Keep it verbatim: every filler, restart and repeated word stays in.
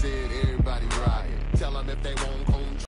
said everybody riot. Tell them if they won't